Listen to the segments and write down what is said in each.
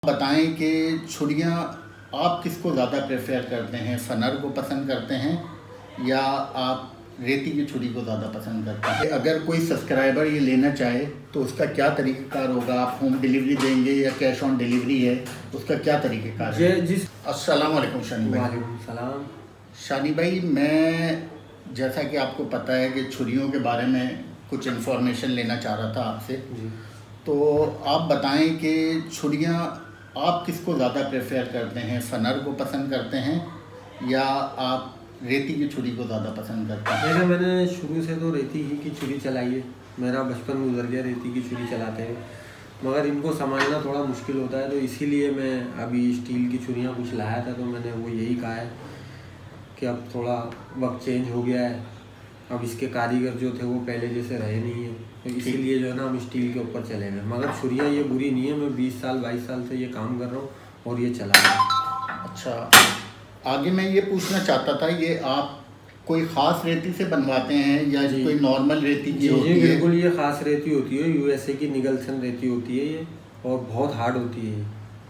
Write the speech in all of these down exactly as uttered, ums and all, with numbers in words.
बताएं कि छुरियां आप किसको ज़्यादा प्रेफर करते हैं, फनर को पसंद करते हैं या आप रेती की छुरी को ज़्यादा पसंद करते हैं? अगर कोई सब्सक्राइबर ये लेना चाहे तो उसका क्या तरीक़ेकार होगा? आप होम डिलीवरी देंगे या कैश ऑन डिलीवरी है, उसका क्या तरीक़ेकार है? जिस अस्सलाम वालेकुम शानी भाई। वालेकुम सलाम। शानी भाई, मैं जैसा कि आपको पता है कि छुरियों के बारे में कुछ इन्फॉर्मेशन लेना चाह रहा था आपसे, तो आप बताएं कि छुरियां आप किसको ज़्यादा प्रेफर करते हैं, फनर को पसंद करते हैं या आप रेती की छुरी को ज़्यादा पसंद करते हैं? वैसे मैंने शुरू से तो रेती ही की छुरी चलाई है, मेरा बचपन गुजर गया रेती की छुरी चलाते हैं, मगर इनको संभालना थोड़ा मुश्किल होता है, तो इसीलिए मैं अभी स्टील की छुरियाँ कुछ लाया था, तो मैंने वो यही कहा है कि अब थोड़ा वक्त चेंज हो गया है, अब इसके कारीगर जो थे वो पहले जैसे रहे नहीं हैं, तो इसीलिए जो है ना हम स्टील के ऊपर चले गए। मगर छुरियाँ ये बुरी नहीं है, मैं बीस साल बाईस साल से ये काम कर रहा हूँ और ये चला रहा हूँ। अच्छा, आगे मैं ये पूछना चाहता था, ये आप कोई ख़ास रेती से बनवाते हैं या कोई नॉर्मल रेती की होती है? बिल्कुल, ये ख़ास रेती होती है, यूएसए की निगलसन रेती होती है ये, और बहुत हार्ड होती है।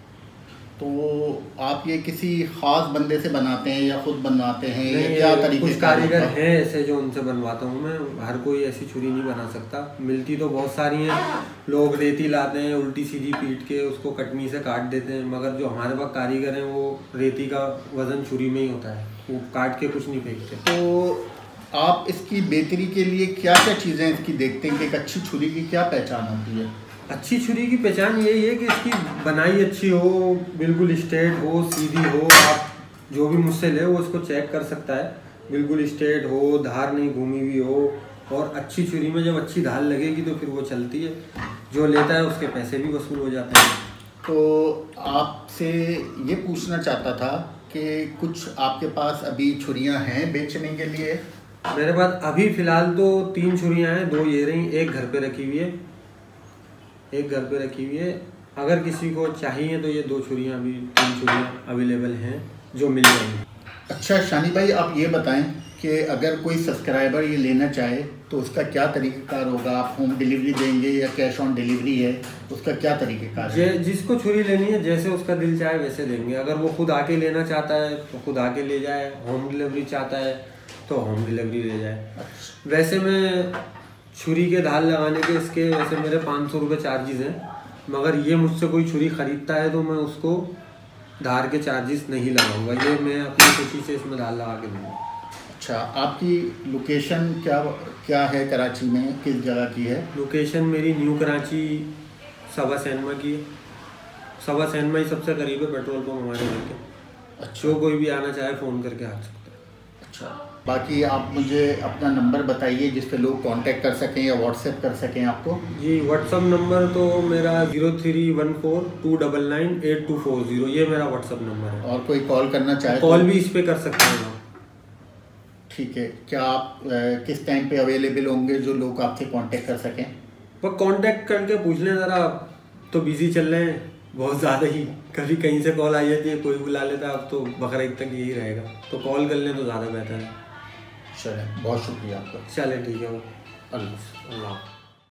तो आप ये किसी ख़ास बंदे से बनाते हैं या खुद बनवाते हैं या नहीं, क्या तरीके? कुछ कारीगर हैं ऐसे जो उनसे बनवाता हूँ मैं, हर कोई ऐसी छुरी नहीं बना सकता, मिलती तो बहुत सारी हैं, लोग रेती लाते हैं उल्टी सीधी पीट के उसको कटनी से काट देते हैं, मगर जो हमारे पास कारीगर हैं वो रेती का वज़न छुरी में ही होता है, वो काट के कुछ नहीं फेंकते। तो आप इसकी बेहतरी के लिए क्या क्या चीज़ें इसकी देखते हैं कि एक अच्छी छुरी की क्या पहचान होती है? अच्छी छुरी की पहचान यही है कि इसकी बनाई अच्छी हो, बिल्कुल स्ट्रेट हो, सीधी हो, आप जो भी मुझसे ले वो उसको चेक कर सकता है, बिल्कुल स्ट्रेट हो, धार नहीं घूमी हुई हो, और अच्छी छुरी में जब अच्छी धार लगेगी तो फिर वो चलती है, जो लेता है उसके पैसे भी वसूल हो जाते हैं। तो आपसे ये पूछना चाहता था कि कुछ आपके पास अभी छुरियां हैं बेचने के लिए? मेरे पास अभी फ़िलहाल तो तीन छुरियाँ हैं, दो ये रही, एक घर पे रखी हुई है, एक घर पे रखी हुई है, अगर किसी को चाहिए तो ये दो छुरियाँ अभी तीन छुरियाँ अवेलेबल हैं जो मिल जाएंगी। अच्छा शानी भाई, आप ये बताएं कि अगर कोई सब्सक्राइबर ये लेना चाहे तो उसका क्या तरीक़ेकार होगा? आप होम डिलीवरी देंगे या कैश ऑन डिलीवरी है, उसका क्या तरीक़ेकार है? जिसको छुरी लेनी है जैसे उसका दिल चाहे वैसे देंगे, अगर वो खुद आके लेना चाहता है तो खुद आके ले जाए, होम डिलीवरी चाहता है तो होम डिलीवरी ले जाए। वैसे मैं छुरी के धार लगाने के इसके वैसे मेरे पाँच सौ रुपये चार्जेस हैं, मगर ये मुझसे कोई छुरी ख़रीदता है तो मैं उसको धार के चार्जेस नहीं लगाऊंगा, ये मैं अपनी खुशी से इसमें धार लगा के दूँगा। अच्छा, आपकी लोकेशन क्या क्या है कराची में, किस जगह की है? लोकेशन मेरी न्यू कराची सवा सैनमा की है, सवा सैनमा ही सबसे करीब है पेट्रोल पंप हमारे घर के। अच्छा, जो कोई भी आना चाहे फ़ोन करके आ सकता है। अच्छा, बाकी आप मुझे अपना नंबर बताइए जिस पे लोग कांटेक्ट कर सकें या व्हाट्सएप कर सकें आपको। जी, व्हाट्सअप नंबर तो मेरा zero three one four two double nine eight two four zero, ये मेरा व्हाट्सअप नंबर है। और कोई कॉल करना चाहे कॉल तो? भी इस पे कर सकते हैं। ठीक है, क्या आप आ, किस टाइम पे अवेलेबल होंगे जो लोग आपसे कांटेक्ट कर सकें? वो कांटेक्ट करके पूछ लें ज़रा, तो बिज़ी चल रहे हैं बहुत ज़्यादा ही, कभी कहीं से कॉल आ जाती है, कोई बुला लेता है, अब तो बकरीद तक यही रहेगा, तो कॉल कर लें तो ज़्यादा बेहतर है। चलें, बहुत शुक्रिया आपका। चलें, ठीक है, अल्लाह। अल्लाह।